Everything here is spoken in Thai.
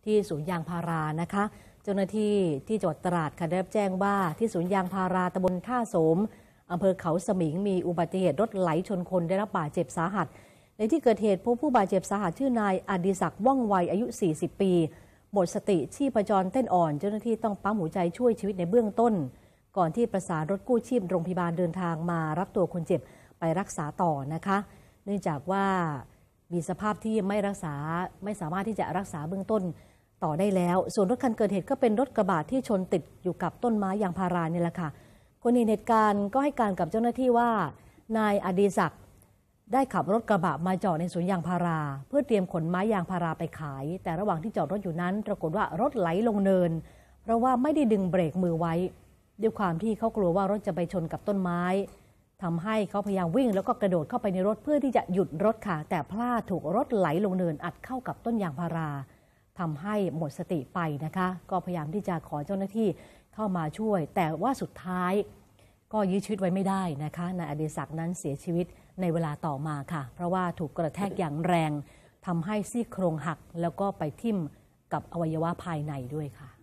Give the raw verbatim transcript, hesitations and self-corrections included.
ที่สวนยางพารานะคะเจ้าหน้าที่ที่จังหวัดตราดค่ะได้รับแจ้งว่าที่สวนยางพาราตำบลท่าโสมอำเภอเขาสมิงมีอุบัติเหตุรถไหลชนคนได้รับบาดเจ็บสาหัสในที่เกิดเหตุพบผู้บาดเจ็บสาหัสชื่อนายอดิศักดิ์ว่องไวอายุสี่สิบปีหมดสติชีพจรเต้นอ่อนเจ้าหน้าที่ต้องปั๊มหัวใจช่วยชีวิตในเบื้องต้นก่อนที่ประสานรถกู้ชีพโรงพยาบาลเดินทางมารับตัวคนเจ็บไปรักษาต่อนะคะเนื่องจากว่ามีสภาพที่ไม่รักษาไม่สามารถที่จะรักษาเบื้องต้นต่อได้แล้วส่วนรถคันเกิดเหตุก็เป็นรถกระบะที่ชนติดอยู่กับต้นไม้ยางพารานี่แหละค่ะคนเห็นเหตุการณ์ก็ให้การกับเจ้าหน้าที่ว่านายอดิศักดิ์ได้ขับรถกระบะมาจอดในสวนยางพาราเพื่อเตรียมขนไม้ยางพาราไปขายแต่ระหว่างที่จอดรถอยู่นั้นปรากฏว่ารถไหลลงเนินเพราะว่าไม่ได้ดึงเบรกมือไว้ด้วยความที่เขากลัวว่ารถจะไปชนกับต้นไม้ทำให้เขาพยายามวิ่งแล้วก็กระโดดเข้าไปในรถเพื่อที่จะหยุดรถค่ะแต่พลาดถูกรถไหลลงเนินอัดเข้ากับต้นยางพาราทำให้หมดสติไปนะคะก็พยายามที่จะขอเจ้าหน้าที่เข้ามาช่วยแต่ว่าสุดท้ายก็ยื้อชีวิตไว้ไม่ได้นะคะนายอดิศักดิ์นั้นเสียชีวิตในเวลาต่อมาค่ะเพราะว่าถูกกระแทกอย่างแรงทำให้ซี่โครงหักแล้วก็ไปทิ่มกับอวัยวะภายในด้วยค่ะ